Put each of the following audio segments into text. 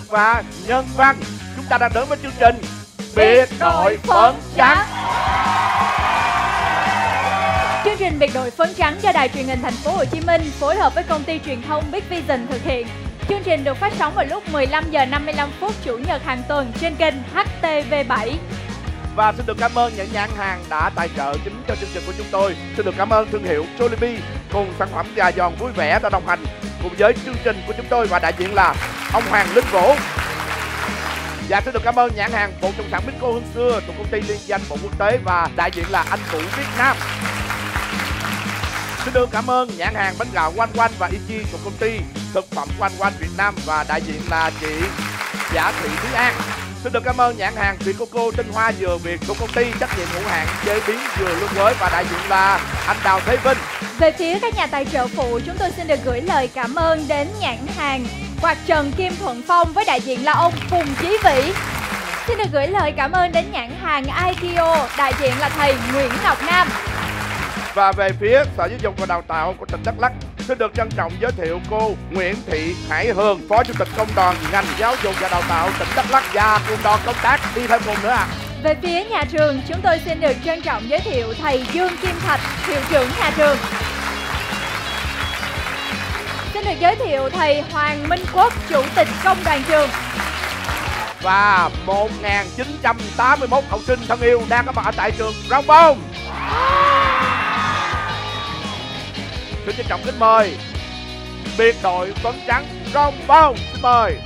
và nhân văn. Chúng ta đang đến với chương trình Biệt đội phấn trắng. Chương trình Biệt đội phấn trắng do Đài Truyền hình Thành phố Hồ Chí Minh phối hợp với công ty truyền thông Big Vision thực hiện. Chương trình được phát sóng vào lúc 15 giờ 55 phút Chủ nhật hàng tuần trên kênh HTV7. Và xin được cảm ơn những nhãn hàng đã tài trợ chính cho chương trình của chúng tôi. Xin được cảm ơn thương hiệu Jollibee cùng sản phẩm gà giòn vui vẻ đã đồng hành cùng với chương trình của chúng tôi, và đại diện là ông Hoàng Linh Vũ. Và xin được cảm ơn nhãn hàng Bộ Trồng sản Bixco Hương Xưa thuộc công ty liên danh Bộ Quốc tế và đại diện là anh Vũ Việt Nam. Xin được cảm ơn nhãn hàng bánh gạo Oanh Oanh và Ichi thuộc công ty thực phẩm Oanh Oanh Việt Nam và đại diện là chị Giả Thị Thúy An. Xin được cảm ơn nhãn hàng Thủy Coco tinh hoa dừa Việt thuộc công ty trách nhiệm hữu hạn chế biến dừa Lương Quới và đại diện là anh Đào Thế Vinh. Về phía các nhà tài trợ phụ, chúng tôi xin được gửi lời cảm ơn đến nhãn hàng Quạt Trần Kim Thuận Phong với đại diện là ông Phùng Chí Vĩ. Xin được gửi lời cảm ơn đến nhãn hàng IKEA, đại diện là thầy Nguyễn Ngọc Nam. Và về phía Sở Giáo dục và Đào tạo của tỉnh Đắk Lắk, xin được trân trọng giới thiệu cô Nguyễn Thị Hải Hường, Phó Chủ tịch Công đoàn ngành Giáo dục và Đào tạo tỉnh Đắk Lắk và cùng đoàn công tác đi thêm cùng nữa ạ. Về phía nhà trường, chúng tôi xin được trân trọng giới thiệu thầy Dương Kim Thạch, hiệu trưởng nhà trường. Xin được giới thiệu thầy Hoàng Minh Quốc, Chủ tịch Công đoàn trường. Và 1981 học sinh thân yêu đang có mặt ở tại trường Rong Bông. Xin trân trọng kính mời biệt đội phấn trắng Rong Bông. Xin mời.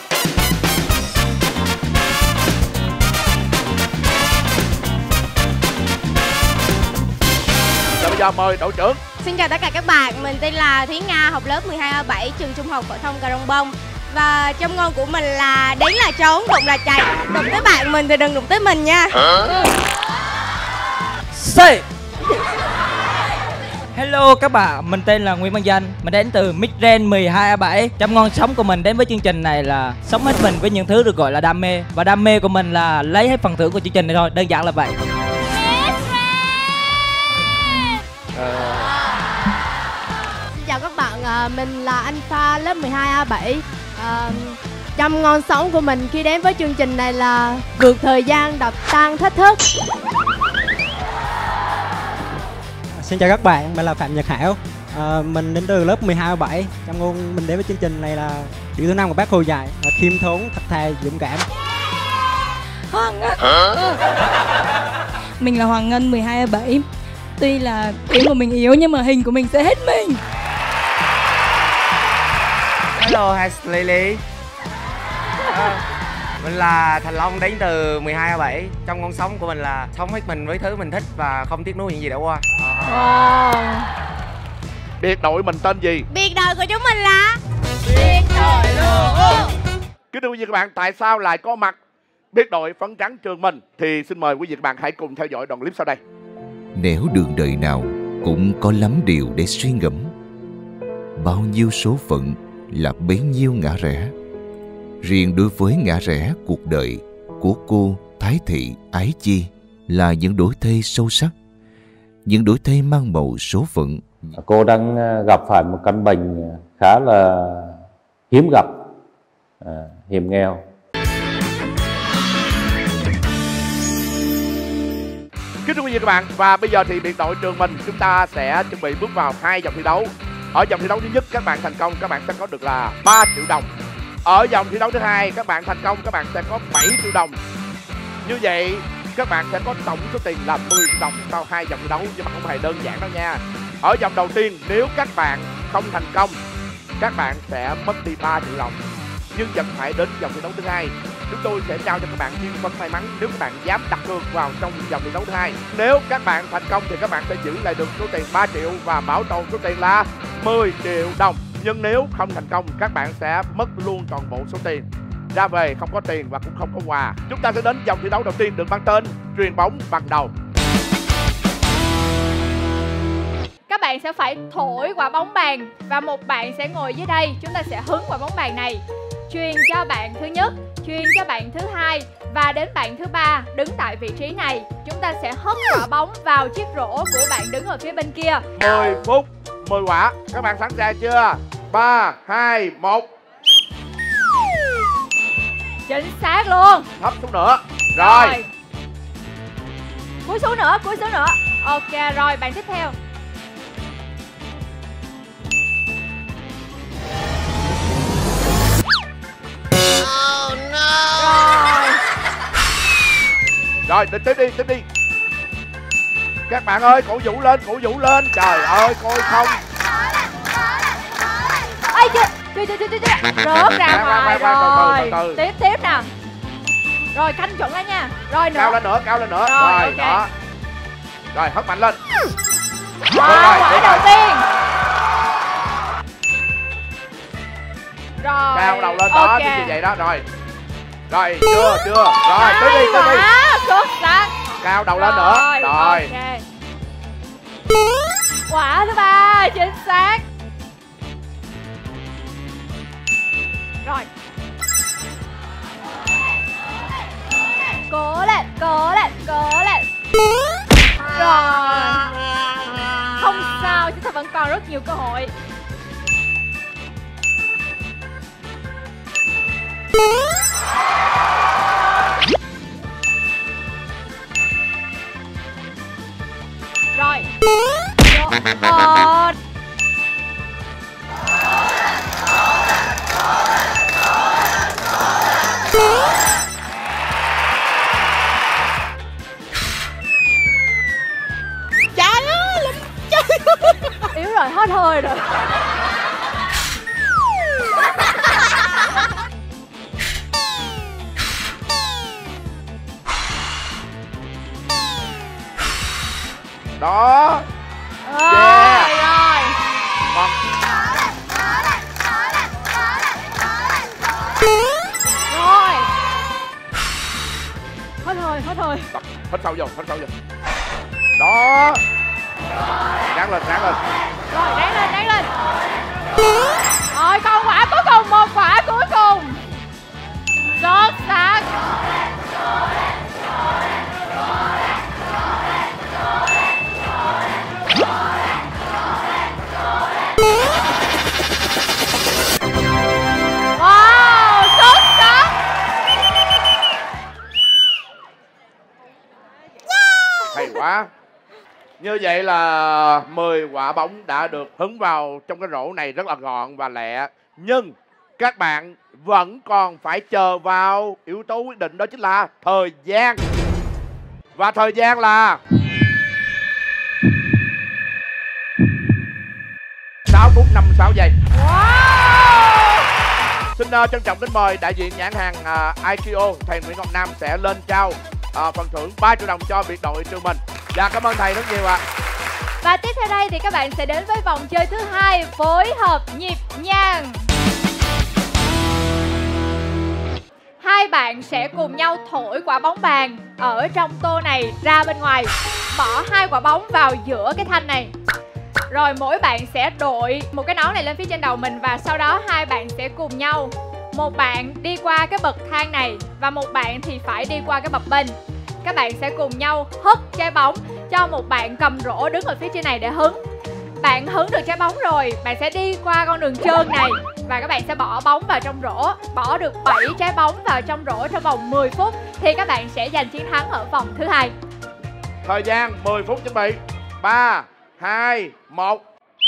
Và bây giờ mời đội trưởng. Xin chào tất cả các bạn, mình tên là Thúy Nga, học lớp 12A7 trường Trung học phổ thông Cà Rông Bông. Và châm ngôn của mình là đến là trốn, đụng là chạy. Đụng tới bạn mình thì đừng đụng tới mình nha. Say. Hello các bạn, mình tên là Nguyễn Văn Danh, mình đến từ Midrange 12A7. Châm ngôn sống của mình đến với chương trình này là sống hết mình với những thứ được gọi là đam mê. Và đam mê của mình là lấy hết phần thưởng của chương trình này thôi, đơn giản là vậy. Xin chào các bạn, mình là Anh Pha, lớp 12A7. Châm ngôn sống của mình khi đến với chương trình này là vượt thời gian, đập tan thách thức. Xin chào các bạn, mình là Phạm Nhật Hảo, mình đến từ lớp 12A7. Châm ngôn mình đến với chương trình này là điều thứ 5 của Bác Hồ dạy là khiêm tốn, thật thà, dũng cảm. Mình là Hoàng Ngân 12A7. Tuy là tiếng của mình yếu nhưng mà hình của mình sẽ hết mình. Hello, hi Lily. Mình là Thành Long đến từ 12A7. Trong con sống của mình là sống hết mình với thứ mình thích và không tiếc nuối những gì đã qua. Biệt đội mình tên gì? Biệt đội của chúng mình là Biệt đội luôn. Kính thưa quý vị các bạn, tại sao lại có mặt biệt đội phấn trắng trường mình? Thì xin mời quý vị các bạn hãy cùng theo dõi đoạn clip sau đây. Nẻo đường đời nào cũng có lắm điều để suy ngẫm. Bao nhiêu số phận là bấy nhiêu ngã rẽ. Riêng đối với ngã rẽ cuộc đời của cô Thái Thị Ái Chi là những đổi thay sâu sắc, những đổi thay mang màu số phận. Cô đang gặp phải một căn bệnh khá là hiếm gặp, hiểm nghèo. Kính thưa quý vị các bạn, và bây giờ thì biệt đội trường mình chúng ta sẽ chuẩn bị bước vào 2 vòng thi đấu. Ở vòng thi đấu thứ nhất các bạn thành công, các bạn sẽ có được là 3 triệu đồng. Ở vòng thi đấu thứ hai các bạn thành công, các bạn sẽ có 7 triệu đồng. Như vậy các bạn sẽ có tổng số tiền là 10 triệu đồng sau 2 vòng thi đấu, nhưng mà không hề đơn giản đâu nha. Ở vòng đầu tiên nếu các bạn không thành công, các bạn sẽ mất đi 3 triệu đồng. Nhưng vẫn phải đến vòng thi đấu thứ hai, chúng tôi sẽ trao cho các bạn duyên phấn may mắn nếu các bạn dám đặt cược vào trong vòng thi đấu thứ hai. Nếu các bạn thành công thì các bạn sẽ giữ lại được số tiền 3 triệu và bảo tồn số tiền là 10 triệu đồng. Nhưng nếu không thành công, các bạn sẽ mất luôn toàn bộ số tiền. Ra về không có tiền và cũng không có quà. Chúng ta sẽ đến vòng thi đấu đầu tiên được mang tên Truyền bóng bằng đầu. Các bạn sẽ phải thổi quả bóng bàn và một bạn sẽ ngồi dưới đây. Chúng ta sẽ hứng quả bóng bàn này, truyền cho bạn thứ nhất, truyền cho bạn thứ hai và đến bạn thứ ba đứng tại vị trí này. Chúng ta sẽ hất quả bóng vào chiếc rổ của bạn đứng ở phía bên kia. 10 phút, 10 quả. Các bạn sẵn sàng chưa? 3, 2, 1. Chính xác luôn. Thấp xuống nữa. Rồi. Cúi xuống nữa, cúi xuống nữa. Ok, rồi bạn tiếp theo. Oh no. Rồi, tiếp đi, tiếp đi. Các bạn ơi, cổ vũ lên, cổ vũ lên. Trời ơi, coi không. Ây chưa, rớt ra ngoài rồi. Từ. Tiếp nè. Rồi, canh chuẩn lên nha. Rồi nữa. Cao lên nữa. Rồi, Rồi, đó. Rồi, hất mạnh lên. Wow, quả đầu tiên. Rồi. Cao đầu lên đó, như vậy đó, rồi. Rồi, chưa. Rồi, tới đi. Xuất sắc. Cao đầu lên nữa. Rồi. Okay. Quả thứ ba, chính xác. Rồi. Cố lên. Rồi. Không sao, chúng ta vẫn còn rất nhiều cơ hội. Rồi. Trời ơi, yếu rồi, hết hơi rồi. Đó. Yeah. Rồi. Còn rồi. Hết hơi. hít sâu vô. Đó. Ráng lên. Rồi, ráng lên. Rồi, còn quả cuối cùng, một quả cuối cùng. Xuất sắc. Wow, xuất sắc. Hay quá. Như vậy là 10 quả bóng đã được hứng vào trong cái rổ này rất là gọn và lẹ. Nhưng các bạn vẫn còn phải chờ vào yếu tố quyết định, đó chính là thời gian. Và thời gian là 6 phút 56 giây. Wow. Xin trân trọng kính mời đại diện nhãn hàng IKEA, thầy Nguyễn Ngọc Nam sẽ lên trao phần thưởng 3 triệu đồng cho biệt đội trường mình. Dạ, cảm ơn thầy rất nhiều ạ. Và tiếp theo đây thì các bạn sẽ đến với vòng chơi thứ hai, phối hợp nhịp nhàng. Hai bạn sẽ cùng nhau thổi quả bóng bàn ở trong tô này ra bên ngoài. Bỏ 2 quả bóng vào giữa cái thanh này. Rồi mỗi bạn sẽ đội một cái nón này lên phía trên đầu mình. Và sau đó hai bạn sẽ cùng nhau, một bạn đi qua cái bậc thang này và một bạn thì phải đi qua cái bập bênh. Các bạn sẽ cùng nhau hất trái bóng cho một bạn cầm rổ đứng ở phía trên này để hứng. Bạn hứng được trái bóng rồi, bạn sẽ đi qua con đường trơn này và các bạn sẽ bỏ bóng vào trong rổ. Bỏ được 7 trái bóng vào trong rổ trong vòng 10 phút thì các bạn sẽ giành chiến thắng ở vòng thứ hai. Thời gian 10 phút chuẩn bị. 3, 2, 1.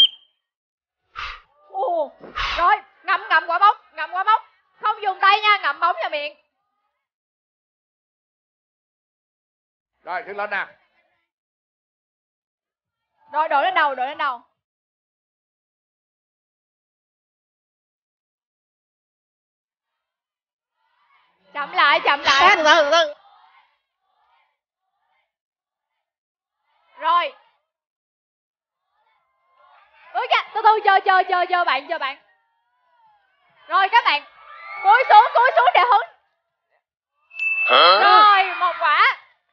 Rồi, ngậm quả bóng. Không dùng tay nha, ngậm bóng vào miệng. Rồi, đứng lên nè. Rồi, đội lên đầu. Chậm lại. từ từ. Rồi. Ui kìa, từ chờ bạn. Rồi các bạn cúi xuống để hứng. Rồi, một quả.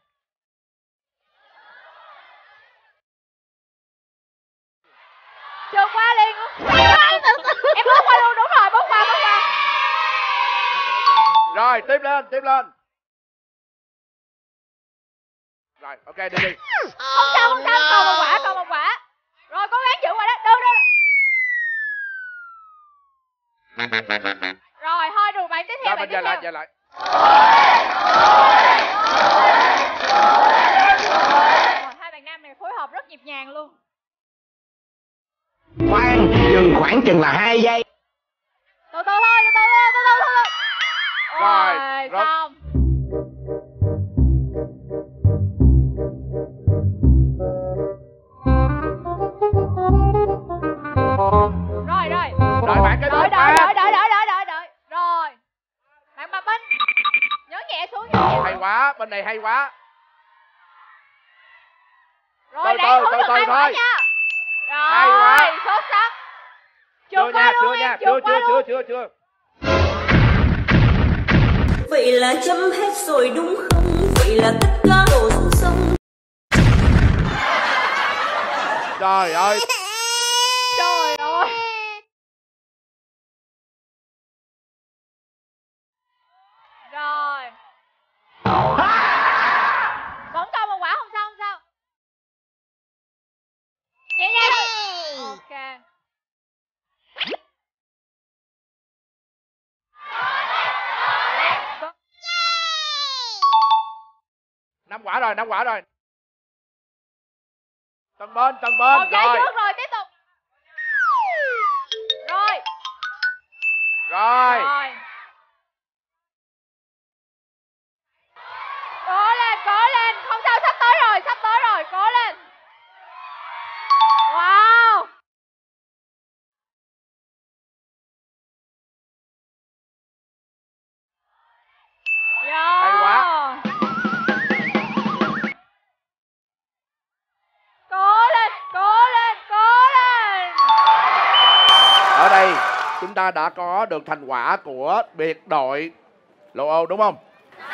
Trượt qua liền. Em bước qua luôn, đúng rồi, bước qua. Rồi, tiếp lên. Rồi, ok, đi. Không sao, còn một quả. Rồi, cố gắng giữ qua đó, đâu. Rồi, thôi được bạn tiếp theo. Giờ lại. Hai bạn nam này phối hợp rất nhịp nhàng luôn. Khoan, dừng khoảng chừng là 2 giây. Từ từ thôi, từ từ. Rồi, xong. Rồi bạn cái đợi. Rồi. Bạn Bà Minh. Nhớ nhẹ xuống. Hay quá, bên này hay quá. Rồi, đang hướng được 2 quả nha. Rồi, hay quá. xuất sắc. Chưa nha. Vậy là chấm hết rồi đúng không? Vậy là tất cả đổ xuống sông. Trời ơi. Rồi. Vẫn còn một quả, không sao. Nhẹ nhàng thôi. Ok. Năm quả rồi. Tầng bên. Một trái trước rồi, tiếp tục. Rồi. Cố lên, không sao, sắp tới rồi, cố lên. Wow. Hay quá. Cố lên. Ở đây chúng ta đã có được thành quả của biệt đội Lô Ô đúng không?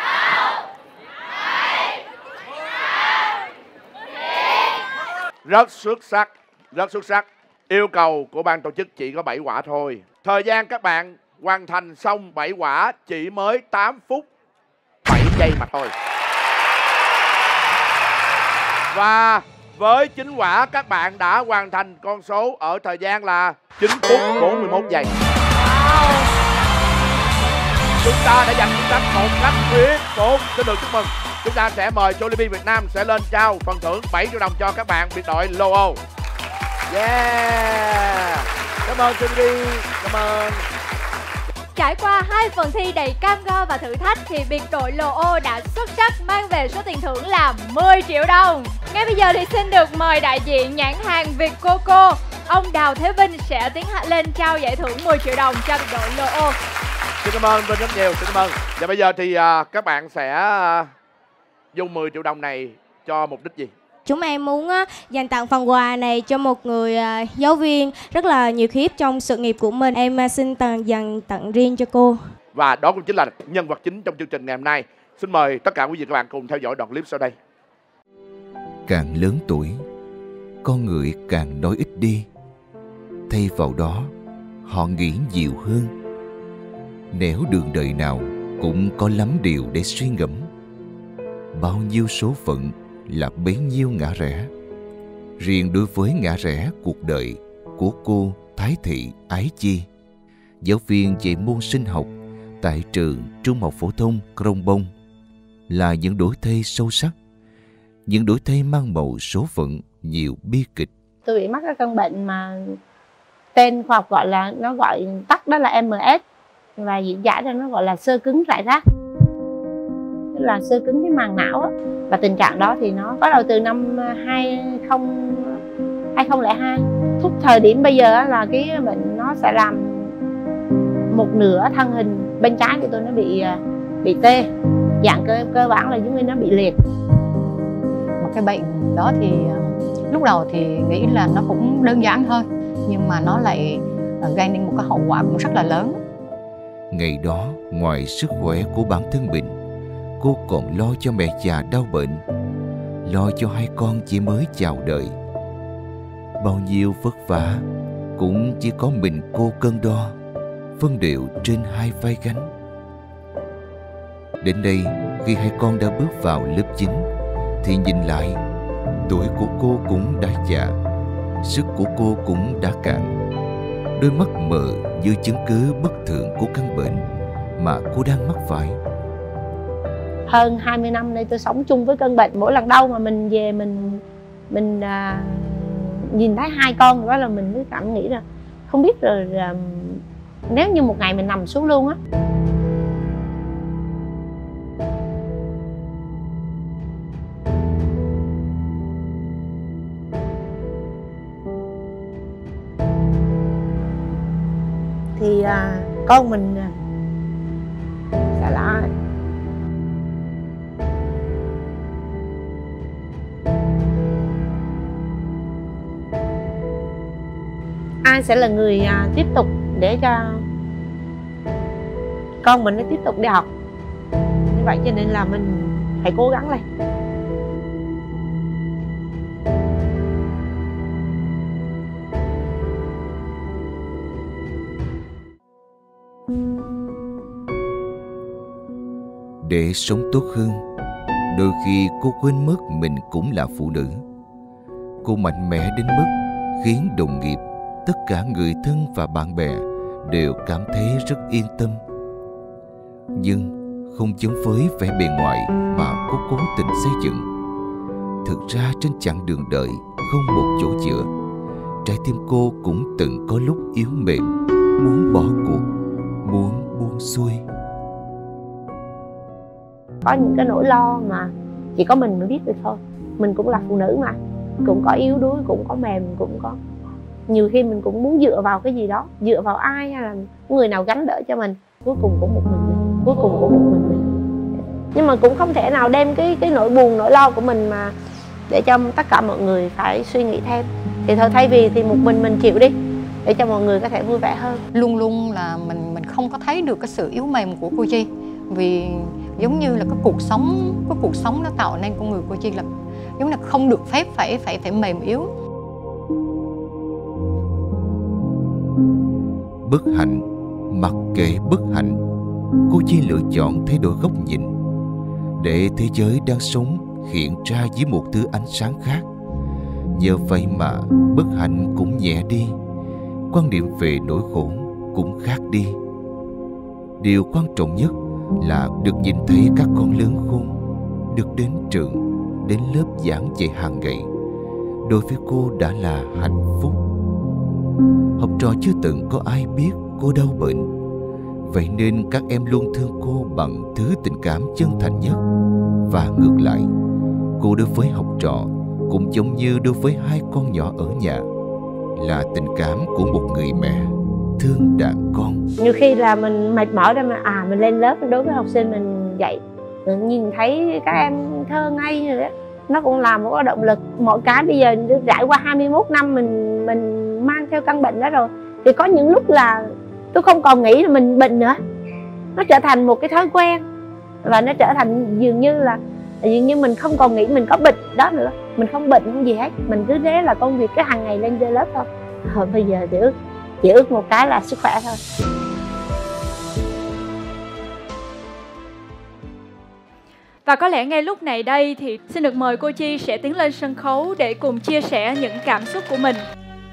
Rất xuất sắc. Yêu cầu của ban tổ chức chỉ có 7 quả thôi. Thời gian các bạn hoàn thành xong 7 quả chỉ mới 8 phút 7 giây mà thôi. Và với 9 quả các bạn đã hoàn thành con số ở thời gian là 9 phút 41 giây. Chúng ta đã giành chiến thắng một cách thuyết phục. Xin được chúc mừng. Chúng ta sẽ mời Jollibee Việt Nam sẽ lên trao phần thưởng 7 triệu đồng cho các bạn biệt đội Lô Ô. Yeah. Cảm ơn Jollibee. Cảm ơn. Trải qua 2 phần thi đầy cam go và thử thách thì biệt đội Lô Ô đã xuất sắc mang về số tiền thưởng là 10 triệu đồng. Ngay bây giờ thì xin được mời đại diện nhãn hàng Vietcoco, ông Đào Thế Vinh sẽ tiến lên trao giải thưởng 10 triệu đồng cho biệt đội Lô Ô. Xin cảm ơn Vinh rất nhiều, xin cảm ơn. Và bây giờ thì các bạn sẽ dùng 10 triệu đồng này cho mục đích gì? Chúng em muốn dành tặng phần quà này cho một người giáo viên rất là nhiệt huyết trong sự nghiệp của mình. Em xin dành tặng riêng cho cô. Và đó cũng chính là nhân vật chính trong chương trình ngày hôm nay. Xin mời tất cả quý vị các bạn cùng theo dõi đoạn clip sau đây. Càng lớn tuổi, con người càng nói ít đi. Thay vào đó, họ nghĩ nhiều hơn. Nẻo đường đời nào cũng có lắm điều để suy ngẫm. Bao nhiêu số phận là bấy nhiêu ngã rẽ. Riêng đối với ngã rẽ cuộc đời của cô Thái Thị Ái Chi, giáo viên dạy môn sinh học tại trường Trung học phổ thông Krông Bông, là những đổi thay sâu sắc, những đổi thay mang màu số phận nhiều bi kịch. Tôi bị mắc cái căn bệnh mà tên khoa học gọi là, nó gọi tắt đó là MS, và diễn giải ra nó gọi là xơ cứng rải rác, tức là xơ cứng cái màng não á. Và tình trạng đó thì nó bắt đầu từ năm 2002. Thúc thời điểm bây giờ là cái bệnh nó sẽ làm một nửa thân hình bên trái của tôi nó bị tê, dạng cơ bản là giống như nó bị liệt. Một cái bệnh đó thì lúc đầu thì nghĩ là nó cũng đơn giản thôi, nhưng mà nó lại gây nên một cái hậu quả cũng rất là lớn. Ngày đó, ngoài sức khỏe của bản thân mình, cô còn lo cho mẹ già đau bệnh, lo cho hai con chỉ mới chào đời. Bao nhiêu vất vả cũng chỉ có mình cô cân đo, phân đều trên hai vai gánh. Đến đây, khi hai con đã bước vào lớp 9, thì nhìn lại, tuổi của cô cũng đã già, sức của cô cũng đã cạn. Đôi mắt mờ như chứng cứ bất thường của căn bệnh mà cô đang mắc phải. hơn 20 năm nay tôi sống chung với cơn bệnh. Mỗi lần đau mà mình về mình nhìn thấy hai con đó là mình cứ cảm nghĩ là không biết rồi nếu như một ngày mình nằm xuống luôn á. Thì con mình sẽ là ai sẽ là người tiếp tục để cho con mình nó tiếp tục đi học. Như vậy cho nên là mình phải cố gắng lên. Để sống tốt hơn, đôi khi cô quên mất mình cũng là phụ nữ. Cô mạnh mẽ đến mức khiến đồng nghiệp, tất cả người thân và bạn bè đều cảm thấy rất yên tâm. Nhưng không giống với vẻ bề ngoài mà cô cố tình xây dựng. Thực ra trên chặng đường đời không một chỗ dựa, trái tim cô cũng từng có lúc yếu mềm, muốn bỏ cuộc, muốn buông xuôi. Có những cái nỗi lo mà chỉ có mình mới biết được thôi. Mình cũng là phụ nữ mà, cũng có yếu đuối, cũng có mềm, cũng có nhiều khi mình cũng muốn dựa vào cái gì đó, dựa vào ai hay là người nào gánh đỡ cho mình. Cuối cùng cũng một mình, cuối cùng cũng một mình. Nhưng mà cũng không thể nào đem cái nỗi buồn, nỗi lo của mình mà để cho tất cả mọi người phải suy nghĩ thêm. Thì thôi thay vì thì một mình chịu đi, để cho mọi người có thể vui vẻ hơn. Luôn luôn là mình không có thấy được cái sự yếu mềm của cô Chi. Vì giống như là cái cuộc sống nó tạo nên con người cô Chi là giống như là không được phép phải mềm yếu. Bất hạnh, mặc kệ bất hạnh, cô Chi lựa chọn thay đổi góc nhìn để thế giới đang sống hiện ra dưới một thứ ánh sáng khác. Nhờ vậy mà bất hạnh cũng nhẹ đi, quan điểm về nỗi khổ cũng khác đi. Điều quan trọng nhất là được nhìn thấy các con lớn khôn, được đến trường, đến lớp giảng dạy hàng ngày. Đối với cô đã là hạnh phúc. Học trò chưa từng có ai biết cô đau bệnh, vậy nên các em luôn thương cô bằng thứ tình cảm chân thành nhất. Và ngược lại, cô đối với học trò cũng giống như đối với hai con nhỏ ở nhà, là tình cảm của một người mẹ thương đàn con. Nhiều khi là mình mệt mỏi rồi mà mình lên lớp, đối với học sinh mình dạy, mình nhìn thấy các em thơ ngây rồi đó, nó cũng là một cái động lực. Mọi cái bây giờ trải qua 21 năm mình mang theo căn bệnh đó rồi, thì có những lúc là tôi không còn nghĩ là mình bệnh nữa, nó trở thành một cái thói quen và nó trở thành dường như mình không còn nghĩ mình có bệnh đó nữa. Mình không bệnh không gì hết, mình cứ thế là công việc cái hàng ngày lên trên lớp thôi. Bây giờ chỉ ước một cái là sức khỏe thôi. Và có lẽ ngay lúc này đây thì xin được mời cô Chi sẽ tiến lên sân khấu để cùng chia sẻ những cảm xúc của mình.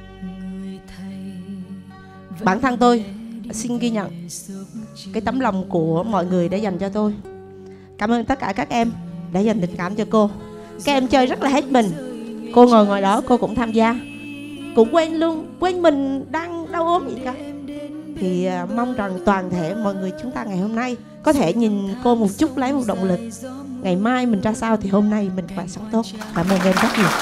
Bản thân tôi xin ghi nhận cái tấm lòng của mọi người đã dành cho tôi. Cảm ơn tất cả các em đã dành tình cảm cho cô. Các em chơi rất là hết mình. Cô ngồi ngoài đó cô cũng tham gia, cũng quên mình đang đau ốm gì cả. Thì mong rằng toàn thể mọi người chúng ta ngày hôm nay có thể nhìn cô một chút, lấy một động lực. Ngày mai mình ra sao thì hôm nay mình phải sống tốt. Cảm ơn em rất nhiều.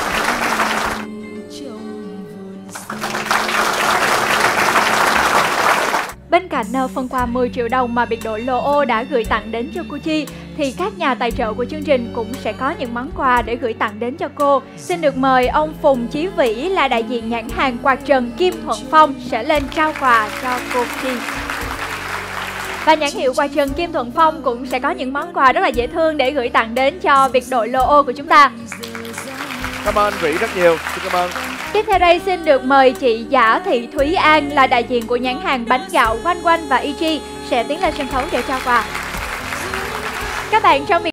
Bên cạnh phần quà 10 triệu đồng mà biệt đội Lô Ô đã gửi tặng đến cho cô Chi, thì các nhà tài trợ của chương trình cũng sẽ có những món quà để gửi tặng đến cho cô. Xin được mời ông Phùng Chí Vĩ là đại diện nhãn hàng quạt trần Kim Thuận Phong sẽ lên trao quà cho cô Chi. Và nhãn hiệu quạt trần Kim Thuận Phong cũng sẽ có những món quà rất là dễ thương để gửi tặng đến cho biệt đội Lô Ô của chúng ta. Cảm ơn Vĩ rất nhiều, xin cảm ơn. Tiếp theo đây xin được mời chị Giả Thị Thúy An là đại diện của nhãn hàng bánh gạo Quanh Quanh và EG sẽ tiến lên sân khấu để trao quà. Các bạn trong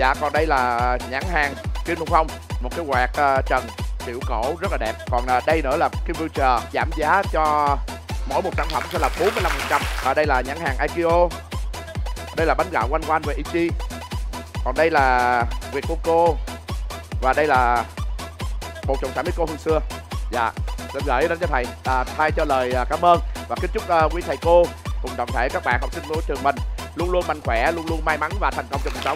Dạ, còn đây là nhãn hàng Kim Đông Phong, một cái quạt trần kiểu cổ rất là đẹp. Còn đây nữa là Kim Future, giảm giá cho mỗi một sản phẩm sẽ là 45%. Đây là nhãn hàng Aikio. Đây là bánh gạo One One và Ichi. Còn đây là Việt Coco. Và đây là bột trồng sẵn Miko hương xưa. Dạ, xin gửi đến cho thầy thay cho lời cảm ơn và kính chúc quý thầy cô cùng toàn thể các bạn học sinh của trường mình luôn luôn mạnh khỏe, luôn luôn may mắn và thành công trong cuộc sống.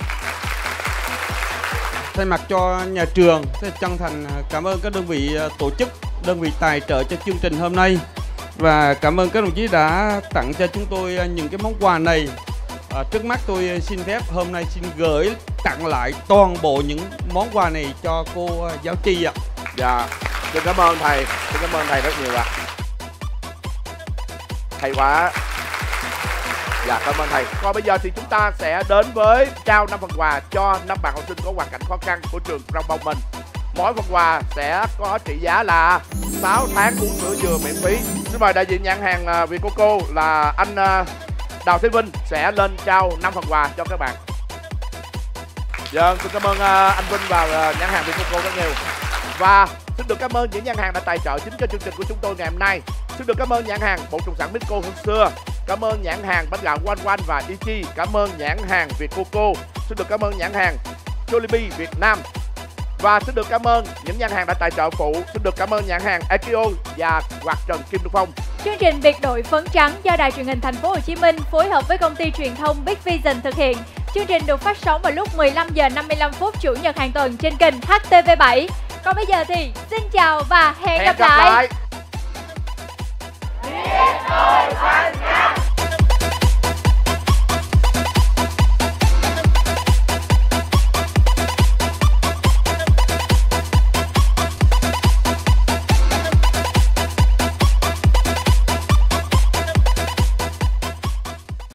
Thay mặt cho nhà trường, tôi chân thành cảm ơn các đơn vị tổ chức, đơn vị tài trợ cho chương trình hôm nay. Và cảm ơn các đồng chí đã tặng cho chúng tôi những cái món quà này. Trước mắt tôi xin phép hôm nay xin gửi tặng lại toàn bộ những món quà này cho cô giáo Chi ạ. Dạ, xin cảm ơn thầy, xin cảm ơn thầy rất nhiều ạ. Hay quá. Dạ, cảm ơn thầy. Còn bây giờ thì chúng ta sẽ đến với trao 5 phần quà cho 5 bạn học sinh có hoàn cảnh khó khăn của trường Crong Bông mình. Mỗi phần quà sẽ có trị giá là 6 tháng uống sữa dừa miễn phí. Xin mời đại diện nhãn hàng Việt Coco là anh Đào Thế Vinh sẽ lên trao 5 phần quà cho các bạn. Vâng, xin cảm ơn anh Vinh và nhãn hàng Việt Coco rất nhiều. Và xin được cảm ơn những nhãn hàng đã tài trợ chính cho chương trình của chúng tôi ngày hôm nay. Xin được cảm ơn nhãn hàng bột trồng sẵn Miko hương xưa. Cảm ơn nhãn hàng bánh gạo One One và Ichi. Cảm ơn nhãn hàng Việt Coco. Xin được cảm ơn nhãn hàng Jollibee Việt Nam. Và xin được cảm ơn những nhãn hàng đã tài trợ phụ. Xin được cảm ơn nhãn hàng Aikio và quạt trần Kim Đông Phong. Chương trình biệt đội phấn trắng do Đài Truyền hình Thành phố Hồ Chí Minh phối hợp với công ty truyền thông Big Vision thực hiện. Chương trình được phát sóng vào lúc 15 giờ 55 phút chủ nhật hàng tuần trên kênh HTV7. Còn bây giờ thì xin chào và hẹn gặp lại.